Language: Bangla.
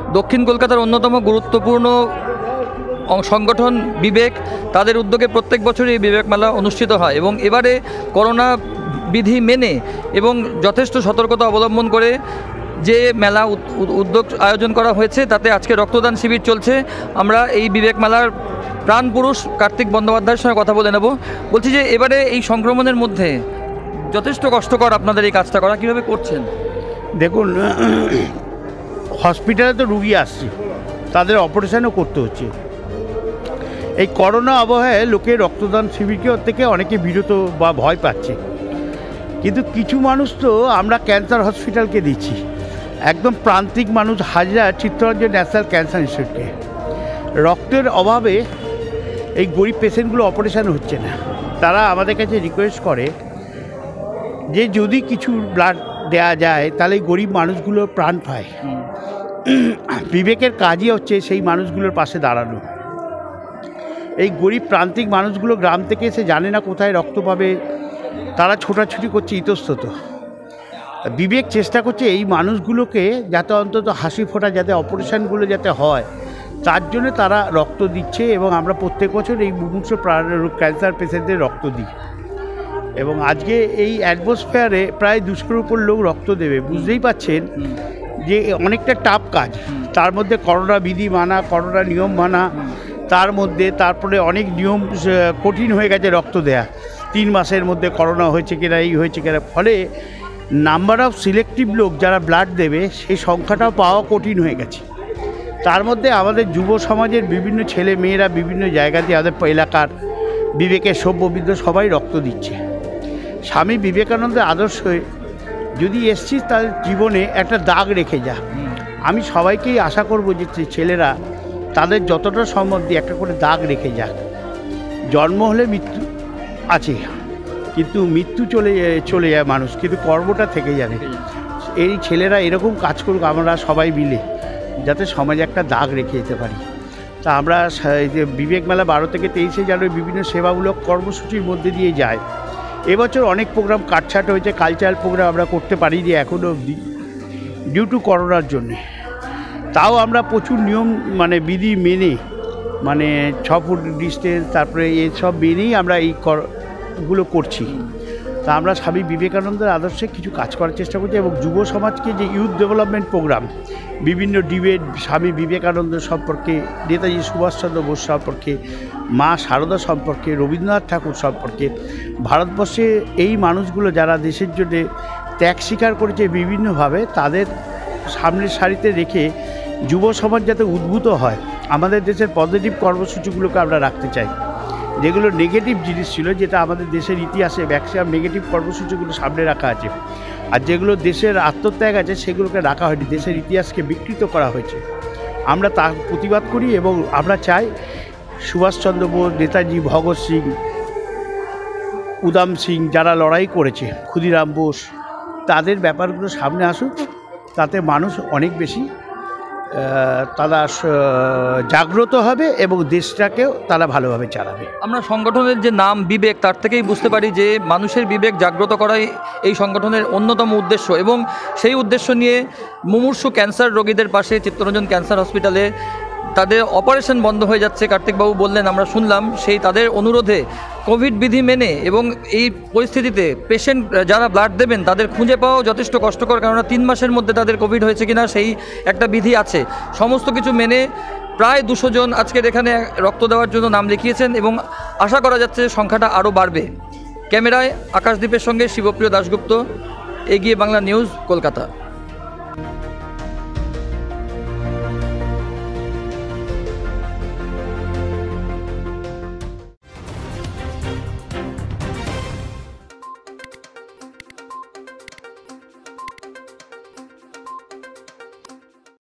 দক্ষিণ কলকাতার অন্যতম গুরুত্বপূর্ণ সংগঠন বিবেক, তাদের উদ্যোগে প্রত্যেক বছরই এই বিবেক মেলা অনুষ্ঠিত হয় এবং এবারে করোনা বিধি মেনে এবং যথেষ্ট সতর্কতা অবলম্বন করে যে মেলা উদ্যোগ আয়োজন করা হয়েছে, তাতে আজকে রক্তদান শিবির চলছে। আমরা এই বিবেক মেলার প্রাণ পুরুষ কার্তিক বন্দ্যোপাধ্যায়ের সঙ্গে কথা বলে নেব। বলছি যে এবারে এই সংক্রমণের মধ্যে যথেষ্ট কষ্টকর আপনাদের এই কাজটা করা, কীভাবে করছেন? দেখুন, হসপিটালে তো রুগী আসছে, তাদের অপারেশনও করতে হচ্ছে। এই করোনা আবহাওয়ায় লোকে রক্তদান শিবির থেকে অনেকে বিরত বা ভয় পাচ্ছে, কিন্তু কিছু মানুষ তো আমরা ক্যান্সার হসপিটালকে দিচ্ছি, একদম প্রান্তিক মানুষ হাজরা চিত্তরঞ্জন ন্যাশনাল ক্যান্সার ইনস্টিটিউটকে। রক্তের অভাবে এই গরিব পেশেন্টগুলো অপারেশন হচ্ছে না। তারা আমাদের কাছে রিকোয়েস্ট করে যে যদি কিছু ব্লাড দেওয়া যায় তাহলে গরিব মানুষগুলো প্রাণ পায়। বিবেকের কাজই হচ্ছে সেই মানুষগুলোর পাশে দাঁড়ানো। এই গরিব প্রান্তিক মানুষগুলো গ্রাম থেকে এসে জানে না কোথায় রক্ত পাবে, তারা ছোটাছুটি করছে ইতস্তত। বিবেক চেষ্টা করছে এই মানুষগুলোকে যাতে অন্তত হাসি ফোটা, যাতে অপারেশনগুলো যাতে হয়, তার জন্য তারা রক্ত দিচ্ছে এবং আমরা প্রত্যেক বছর এই মুমূর্ষু ক্যান্সার পেশেন্টদের রক্ত দিই। এবং আজকে এই অ্যাটমসফিয়ারে প্রায় 200-এর উপর লোক রক্ত দেবে। বুঝতেই পাচ্ছেন যে অনেকটা টাফ কাজ, তার মধ্যে করোনা বিধি মানা, করোনা নিয়ম মানা, তার মধ্যে তারপরে অনেক নিয়ম কঠিন হয়ে গেছে রক্ত দেয়া। 3 মাসের মধ্যে করোনা হয়েছে কিনা, এই হয়েছে কিনা, ফলে নাম্বার অফ সিলেক্টিভ লোক যারা ব্লাড দেবে সেই সংখ্যাটাও পাওয়া কঠিন হয়ে গেছে। তার মধ্যে আমাদের যুব সমাজের বিভিন্ন ছেলে মেয়েরা বিভিন্ন জায়গাতে আমাদের এলাকার বিবেকের সভ্যবিদ্য সবাই রক্ত দিচ্ছে। স্বামী বিবেকানন্দের আদর্শে যদি এসছিস তাদের জীবনে একটা দাগ রেখে যা। আমি সবাইকেই আশা করব যে ছেলেরা তাদের যতটা সম্ভব দিয়ে একটা করে দাগ রেখে যাক। জন্ম হলে মৃত্যু আছে, কিন্তু মৃত্যু চলে যায় মানুষ, কিন্তু কর্মটা থেকে যাবে। এই ছেলেরা এরকম কাজ করুক, আমরা সবাই মিলে যাতে সমাজে একটা দাগ রেখে যেতে পারি। তা আমরা যে বিবেক মেলা 12 থেকে 23শে জানুয়ারি বিভিন্ন সেবামূলক কর্মসূচির মধ্যে দিয়ে যায়। এবছর অনেক প্রোগ্রাম কাটছাট হয়েছে, কালচারাল প্রোগ্রাম আমরা করতে পারিনি এখনও অবধি ডিউ টু করোনার জন্যে। তাও আমরা প্রচুর নিয়ম বিধি মেনে 6 ফুট ডিস্টেন্স, তারপরে এইসব মেনেই আমরা এই গুলো করছি। তা আমরা স্বামী বিবেকানন্দের আদর্শে কিছু কাজ করার চেষ্টা করছি এবং যুব সমাজকে যে ইউথ ডেভেলপমেন্ট প্রোগ্রাম, বিভিন্ন ডিবেট স্বামী বিবেকানন্দ সম্পর্কে, নেতাজি সুভাষচন্দ্র বোস সম্পর্কে, মা শারদা সম্পর্কে, রবীন্দ্রনাথ ঠাকুর সম্পর্কে, ভারতবর্ষে এই মানুষগুলো যারা দেশের জন্য ত্যাগ স্বীকার করেছে বিভিন্নভাবে, তাদের সামনের সারিতে রেখে যুব সমাজ যাতে উদ্ভূত হয়, আমাদের দেশের পজিটিভ কর্মসূচিগুলোকে আমরা রাখতে চাই। যেগুলো নেগেটিভ জিনিস ছিল, যেটা আমাদের দেশের ইতিহাসে ম্যাক্সিমাম নেগেটিভ কর্মসূচিগুলো সামনে রাখা আছে, আর যেগুলো দেশের আত্মত্যাগ আছে সেগুলোকে রাখা হয়নি, দেশের ইতিহাসকে বিকৃত করা হয়েছে। আমরা তার প্রতিবাদ করি এবং আমরা চাই সুভাষচন্দ্র বোস, নেতাজি, ভগৎ সিং, উদাম সিং যারা লড়াই করেছে, ক্ষুদিরাম বোস, তাদের ব্যাপারগুলো সামনে আসুক, তাতে মানুষ অনেক বেশি তারা জাগ্রত হবে এবং দেশটাকেও তারা ভালোভাবে চালাবে। আমরা সংগঠনের যে নাম বিবেক, তার থেকেই বুঝতে পারি যে মানুষের বিবেক জাগ্রত করাই এই সংগঠনের অন্যতম উদ্দেশ্য এবং সেই উদ্দেশ্য নিয়ে মুমূর্ষু ক্যান্সার রোগীদের পাশে চিত্তরঞ্জন ক্যান্সার হসপিটালে তাদের অপারেশন বন্ধ হয়ে যাচ্ছে, কার্তিকবাবু বললেন, আমরা শুনলাম, সেই তাদের অনুরোধে কোভিড বিধি মেনে এবং এই পরিস্থিতিতে পেশেন্ট যারা ব্লাড দেবেন তাদের খুঁজে পাওয়াও যথেষ্ট কষ্টকর, কেননা 3 মাসের মধ্যে তাদের কোভিড হয়েছে কিনা সেই একটা বিধি আছে। সমস্ত কিছু মেনে প্রায় 200 জন আজকের এখানে রক্ত দেওয়ার জন্য নাম লিখিয়েছেন এবং আশা করা যাচ্ছে সংখ্যাটা আরও বাড়বে। ক্যামেরায় আকাশদীপের সঙ্গে শিবপ্রিয় দাশগুপ্ত, এগিয়ে বাংলা নিউজ, কলকাতা।